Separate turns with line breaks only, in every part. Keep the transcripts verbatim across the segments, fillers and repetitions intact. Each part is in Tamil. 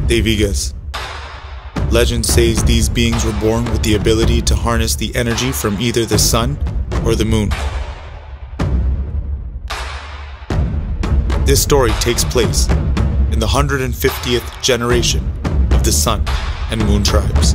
Devigas. Legend says these beings were born with the ability to harness the energy from either the sun or the moon. This story takes place in the one hundred fiftieth generation of the Sun and Moon tribes.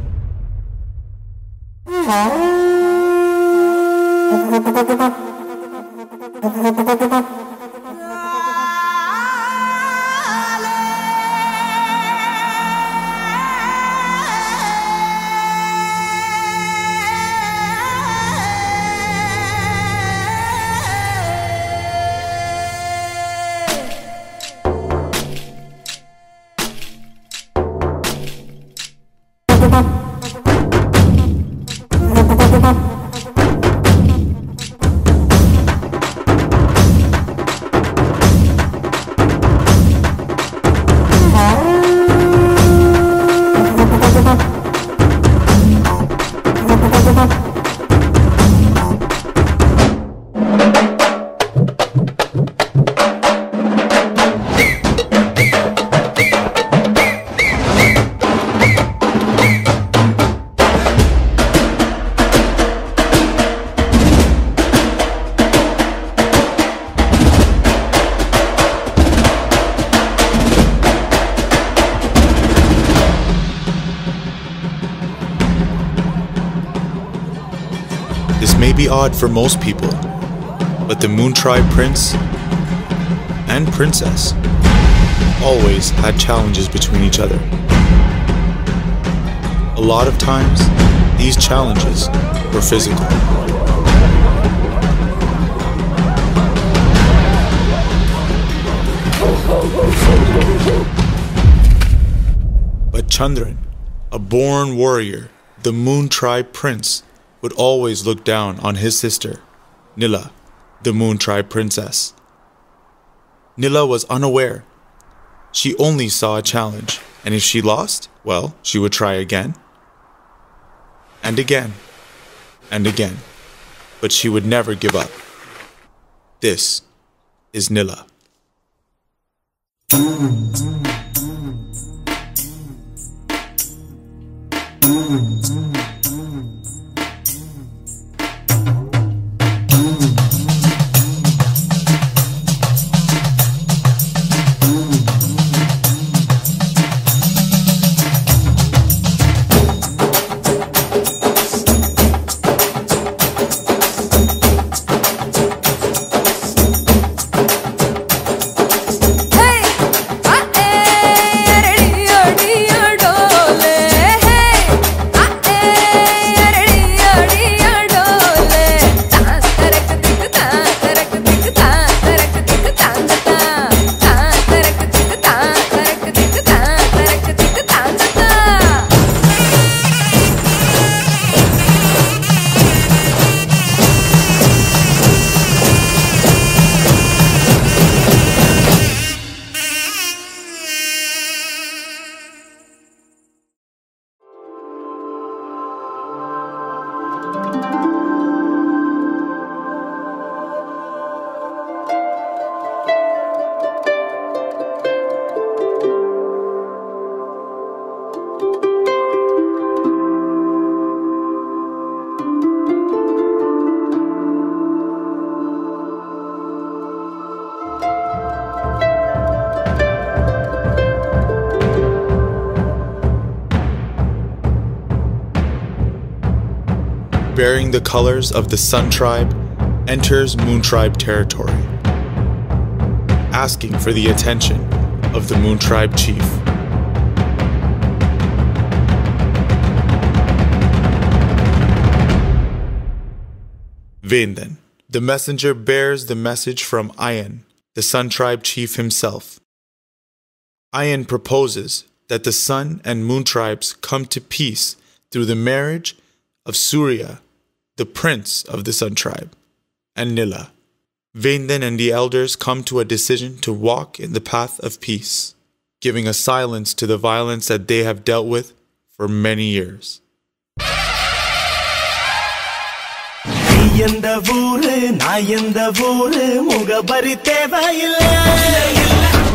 This may be odd for most people, but the Moon Tribe Prince and Princess always had challenges between each other. A lot of times, these challenges were physical. But Chandran, a born warrior, the Moon Tribe Prince, would always look down on his sister, Nila, the Moon Tribe Princess. Nila was unaware. She only saw a challenge, and if she lost, well, she would try again, and again, and again, but she would never give up. This is Nila. Bearing the colors of the Sun Tribe, enters Moon Tribe territory, asking for the attention of the Moon Tribe chief. Venden, the messenger, bears the message from Ayan, the Sun Tribe chief himself. Ayan proposes that the Sun and Moon tribes come to peace through the marriage of Surya, the prince of the Sun Tribe, and Nila. Venden and the elders come to a decision to walk in the path of peace, giving a silence to the violence that they have dealt with for many years.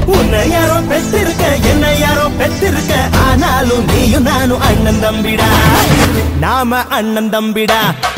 உன்னை யாரோ பெற்றிருக்க என்ன யாரோ பெற்றிருக்க ஆனாலும் நீயும் நானும் அண்ணன் தம்பிடா நாம அண்ணன் தம்பிடா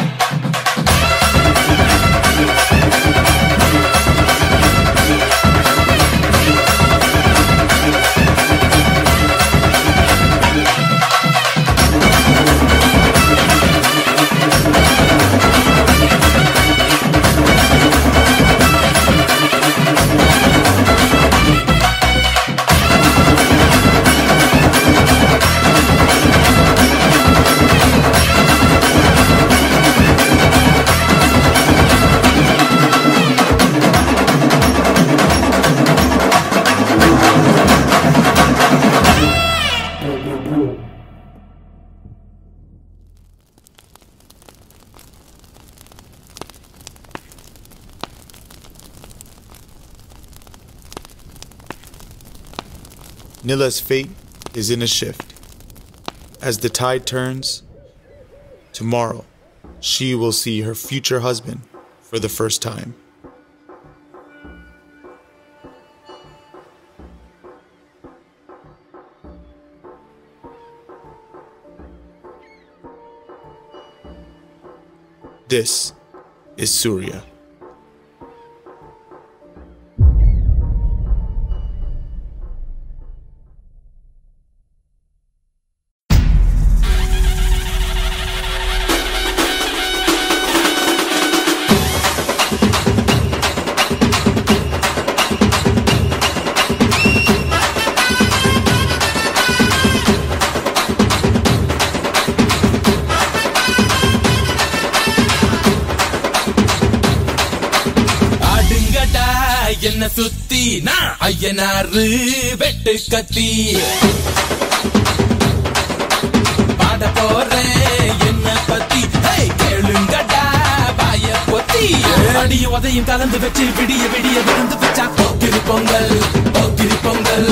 Nila's fate is in a shift. As the tide turns, tomorrow she will see her future husband for the first time. This is Surya.
என்ன சுத்தி நான் ஐயனாரு வெட்டு கத்தி பாட போறேன் என்ன பத்தி கேளுங்கடா பாய பொத்தி அடியும் உதையும் கலந்து வச்சு விடிய விடிய விழுந்து வச்சா Pokkiri Pongal Pokkiri Pongal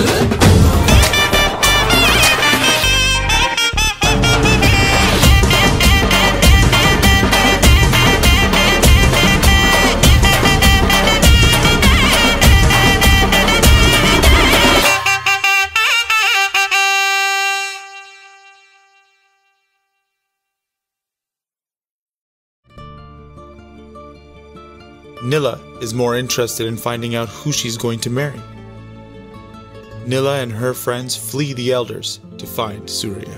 Nila is more interested in finding out who she's going to marry. Nila and her friends flee the elders to find Surya.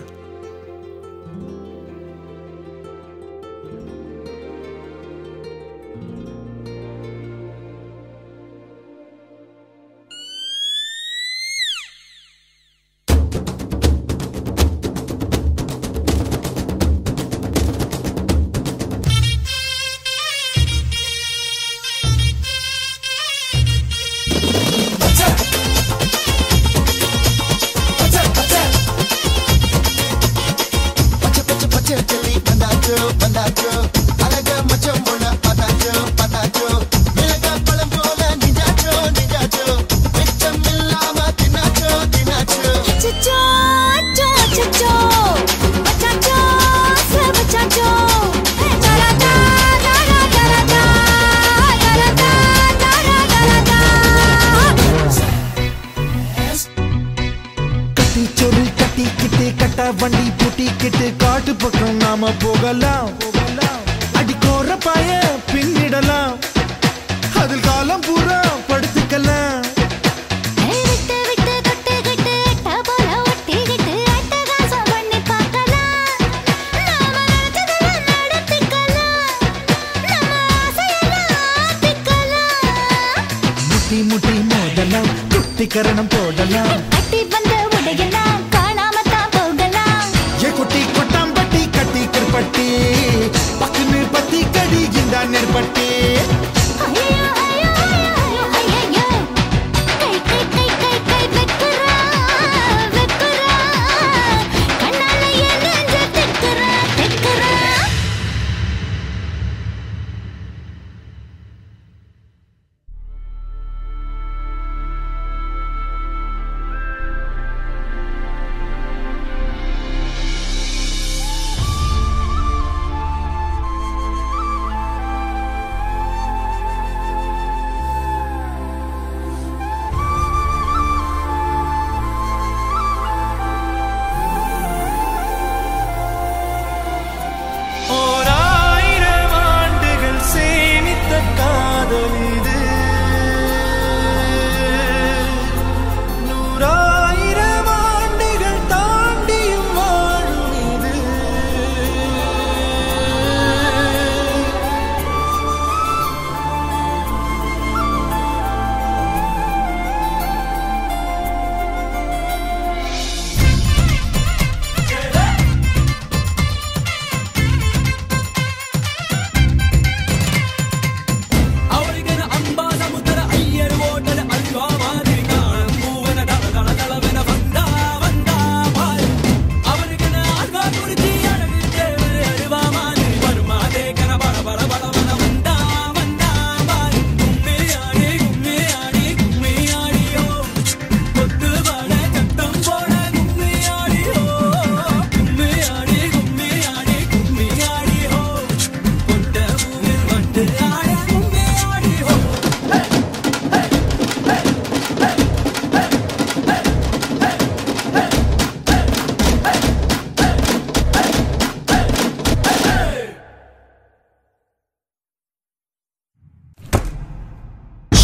வண்டி பூட்டிக்கிட்டு காட்டு பக்கம் நாம போகலாம் அடிக்கோர பாய பின்னிடலாம் அதில் காலம் பூரா படுத்துக்கலாம் முட்டி முட்டி மோதலாம் குட்டிக்கரணம் போடலாம் பட்டி பக்குன்னு பத்தி கடி இந்த நெற்பட்டி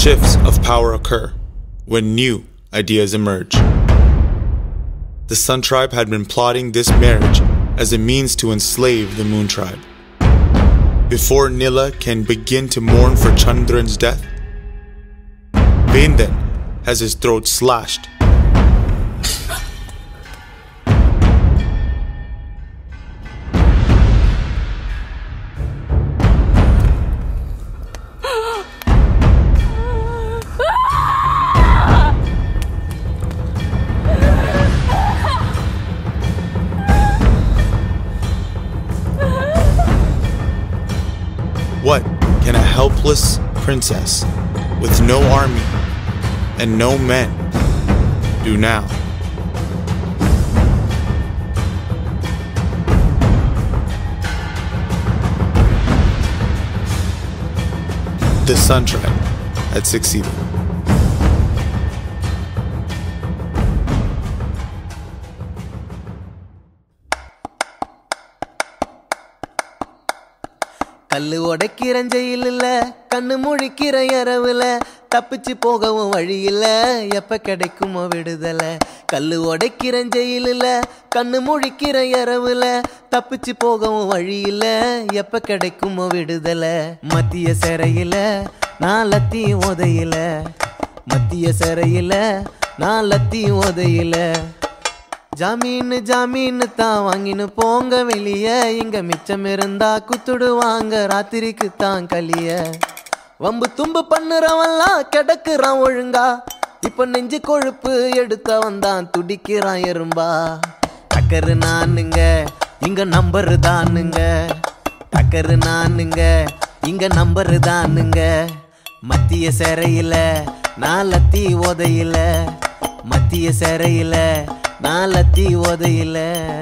Shifts of power occur when new ideas emerge. The Sun Tribe had been plotting this marriage as a means to enslave the Moon Tribe. Before Nila can begin to mourn for Chandran's death, Bendan has his throat slashed. What can a helpless princess with no army and no men do now? The Sun Tribe had succeeded.
கல்லு உடைக்கிற ஜெயிலில் கண்ணு முழிக்கிற இரவுல தப்பிச்சு போகவும் வழியில்ல எப்ப கிடைக்குமோ விடுதலை. கல்லு உடைக்கிற ஜெயிலில் கண்ணு முழிக்கிற இரவுல தப்பிச்சு போகவும் வழியில்ல எப்ப கிடைக்குமோ விடுதலை. மத்திய சிறையில நான் லத்தி உதையில, மத்திய சிறையில நான் லத்தி உதையில. ஜாமீன் ஜாமீன் தான் வாங்கின்னு போங்க வெளிய, இங்க மிச்சம் இருந்தா குத்துடுவாங்க ராத்திரிக்கு தான் கலிய. வம்பு தும்பு பண்ணுறவன்லாம் கிடக்குறான் ஒழுங்கா, இப்ப நெஞ்சு கொழுப்பு எடுத்தவன் தான் துடிக்கிறான் எறும்பா. டக்கரு நானுங்க இங்க நம்பரு தானுங்க, டக்கரு நானுங்க இங்க நம்பரு தானுங்க. மத்திய சிறையில நான் லத்தி உதையில, மத்திய சிறையில நான் lathi உதையில.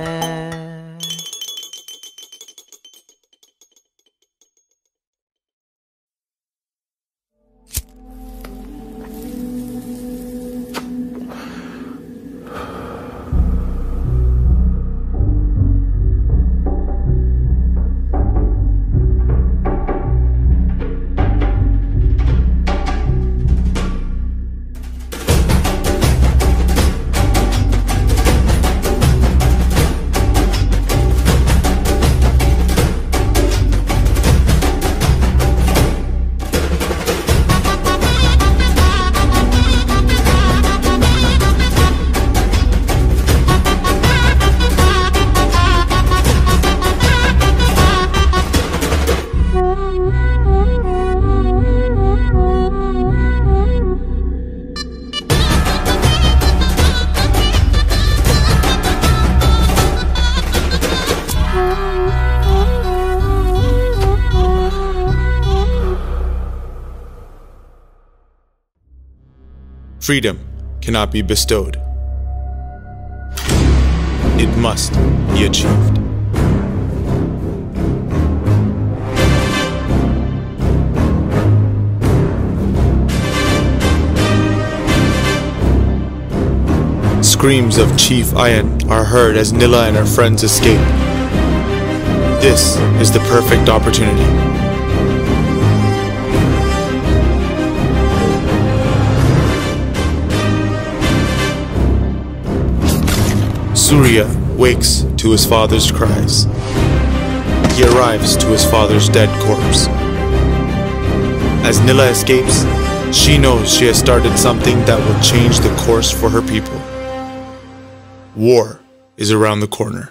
Freedom cannot be bestowed. It must be achieved. Screams of Chief Ayan are heard as Nila and her friends escape. This is the perfect opportunity. Surya wakes to his father's cries. He arrives to his father's dead corpse. As Nila escapes, she knows she has started something that will change the course for her people. War is around the corner.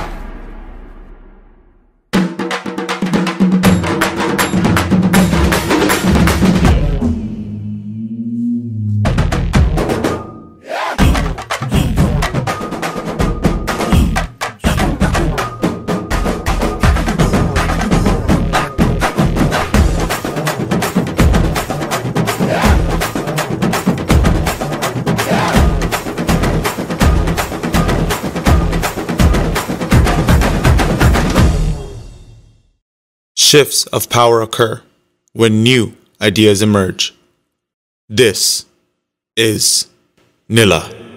Shifts of power occur when new ideas emerge. This is Nila.